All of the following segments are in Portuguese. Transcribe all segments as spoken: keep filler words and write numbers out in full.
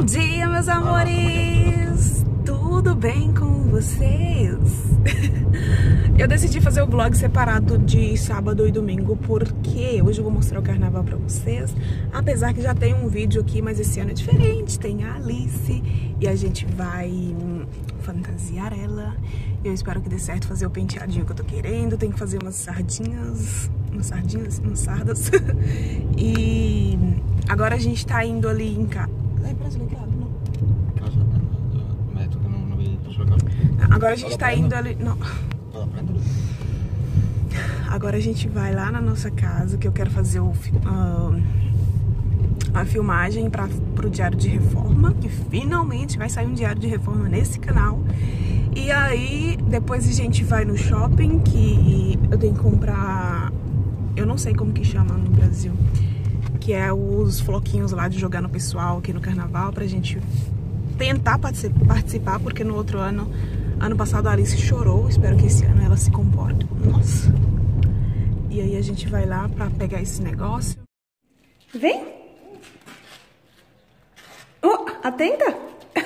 dia, meus amores! Tudo bem com vocês? Eu decidi fazer o vlog separado de sábado e domingo porque hoje eu vou mostrar o carnaval pra vocês. Apesar que já tem um vídeo aqui, mas esse ano é diferente. Tem a Alice e a gente vai fantasiar ela. Eu espero que dê certo fazer o penteadinho que eu tô querendo. Tem que fazer umas sardinhas, umas sardinhas, umas sardas. E agora a gente tá indo ali em casa. Agora a gente tá indo ali... Não. Agora a gente vai lá na nossa casa, que eu quero fazer o, uh, a filmagem para pro Diário de Reforma, que finalmente vai sair um Diário de Reforma nesse canal. E aí depois a gente vai no shopping, que eu tenho que comprar, eu não sei como que chama no Brasil, que é os floquinhos lá de jogar no pessoal aqui no carnaval, pra gente tentar participar, porque no outro ano, ano passado a Alice chorou, espero que esse ano ela se comporte. Nossa! E aí a gente vai lá pra pegar esse negócio. Vem! Oh, atenta!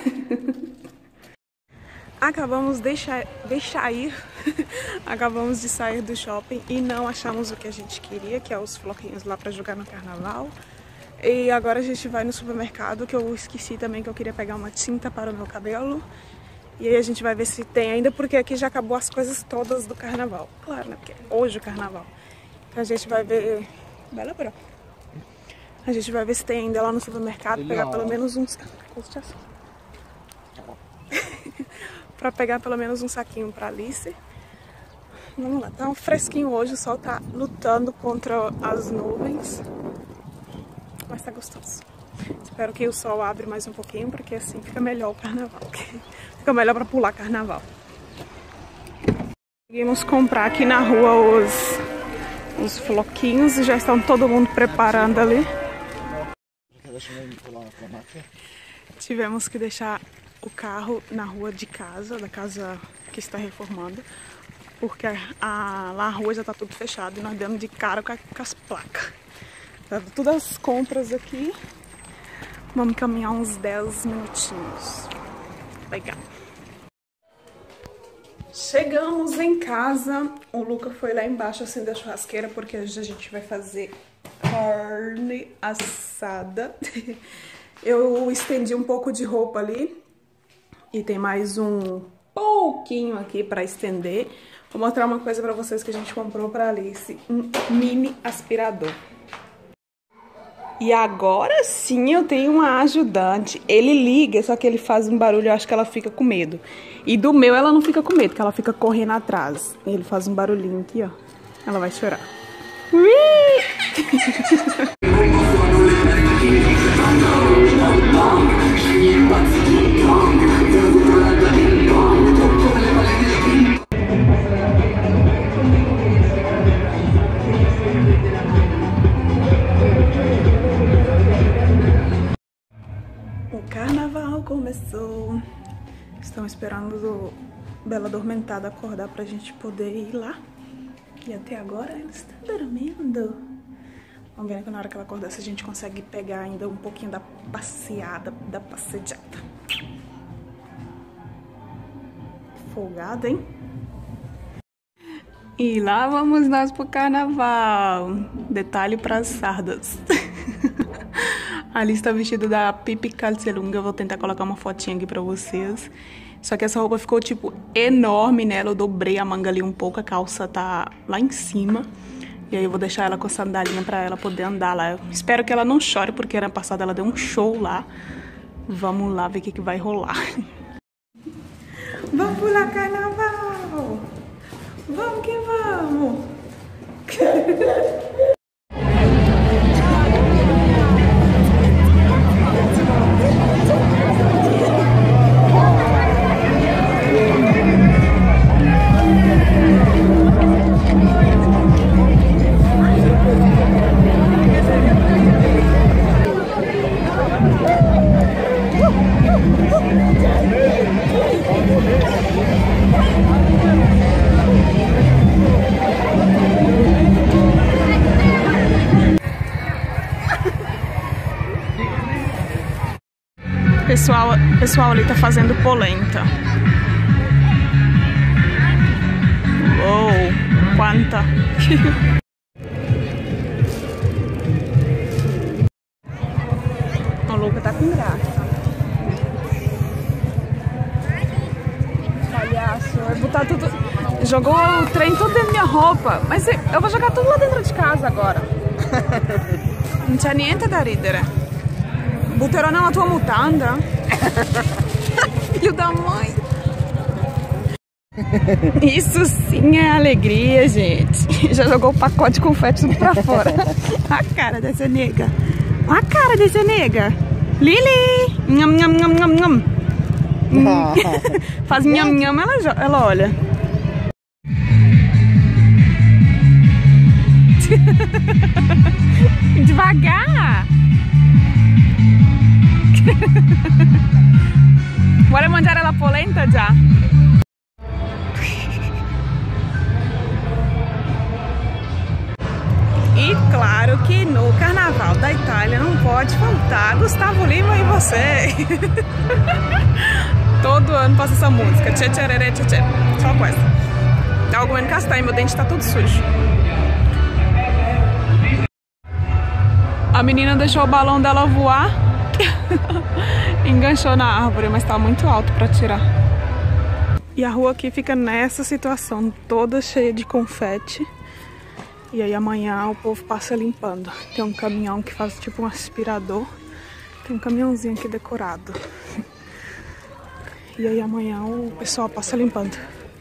Acabamos de deixar, deixar ir, acabamos de sair do shopping e não achamos o que a gente queria, que é os floquinhos lá pra jogar no carnaval. E agora a gente vai no supermercado, que eu esqueci também que eu queria pegar uma tinta para o meu cabelo. E aí a gente vai ver se tem ainda, porque aqui já acabou as coisas todas do carnaval. Claro, né? Porque é hoje o carnaval. Então a gente vai ver... Bela bro. A gente vai ver se tem ainda lá no supermercado, pegar pelo menos uns... Pra pegar pelo menos um saquinho pra Alice. Vamos lá, tá um fresquinho hoje, o sol tá lutando contra as nuvens. Mas tá gostoso. Espero que o sol abra mais um pouquinho, porque assim fica melhor o carnaval. Fica melhor pra pular carnaval. Conseguimos comprar aqui na rua os, os floquinhos e já estão todo mundo preparando ali. Tivemos que deixar o carro na rua de casa, da casa que está reformando, porque a, a, lá a rua já tá tudo fechado e nós demos de cara com, a, com as placas. Tá todas as compras aqui. Vamos caminhar uns dez minutinhos. Legal. Chegamos em casa. O Luca foi lá embaixo acender a churrasqueira porque hoje a gente vai fazer carne assada. Eu estendi um pouco de roupa ali. E tem mais um pouquinho aqui pra estender. Vou mostrar uma coisa pra vocês que a gente comprou pra Alice. Um mini aspirador. E agora sim eu tenho uma ajudante. Ele liga, só que ele faz um barulho, eu acho que ela fica com medo. E do meu ela não fica com medo, porque ela fica correndo atrás. E ele faz um barulhinho aqui, ó. Ela vai chorar. O carnaval começou. Estamos esperando o Bela Adormentada acordar pra gente poder ir lá. E até agora ela está dormindo. Vamos ver que na hora que ela acordar se a gente consegue pegar ainda um pouquinho da passeada, da passejada. Folgada, hein? E lá vamos nós pro carnaval. Detalhe pras sardas. A Alice tá vestida da Pipi Calcelunga. Eu vou tentar colocar uma fotinha aqui pra vocês. Só que essa roupa ficou, tipo, enorme nela. Eu dobrei a manga ali um pouco. A calça tá lá em cima. E aí eu vou deixar ela com a sandalinha pra ela poder andar lá. Eu espero que ela não chore, porque ano passado ela deu um show lá. Vamos lá ver o que, que vai rolar. Vamos pular carnaval! Vamos que vamos! Pessoal, pessoal ali tá fazendo polenta. Uou, quanta! O Luca tá com graça. Palhaço, vai botar tudo. Jogou o trem tudo dentro da minha roupa. Mas eu vou jogar tudo lá dentro de casa agora. Non c'è niente da ridere. Butterò nella tua mutanda. Filho da mãe. Isso sim é alegria, gente. Já jogou o pacote de confete tudo pra fora. A cara dessa nega. A cara dessa nega. Lili! Nham, nham, nham, nham, nham. Faz nham, nham, ela, ela olha. Devagar. Vuole mangiare la polenta già? E claro que no Carnaval da Itália não pode faltar Gustavo Lima e você. Todo ano passa essa música. Tchê, tchê, tchê, tchê, tchê. Só com essa. Tava comendo castanha, meu dente tá todo sujo. A menina deixou o balão dela voar. Enganchou na árvore, mas tá muito alto pra tirar. E a rua aqui fica nessa situação, toda cheia de confete. E aí amanhã o povo passa limpando. Tem um caminhão que faz tipo um aspirador. Tem um caminhãozinho aqui decorado. E aí amanhã o pessoal passa limpando.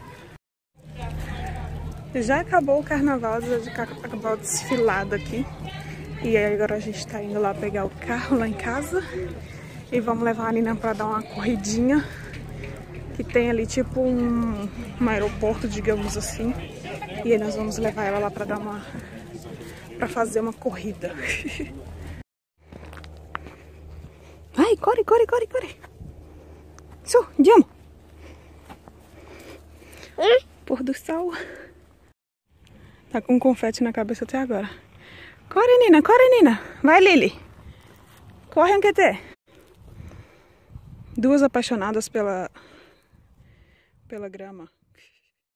Já acabou o carnaval, já acabou o desfilado aqui. E aí agora a gente tá indo lá pegar o carro lá em casa. E vamos levar a Nina pra dar uma corridinha. Que tem ali tipo um, um aeroporto, digamos assim. E aí nós vamos levar ela lá pra dar uma... pra fazer uma corrida. Vai, corre, corre, corre, corre. Su, andiamo. Pôr do sol. Tá com confete na cabeça até agora. Corre, Nina, corre, Nina. Vai, Lili. Corre, anche te. Duas apaixonadas pela... pela grama.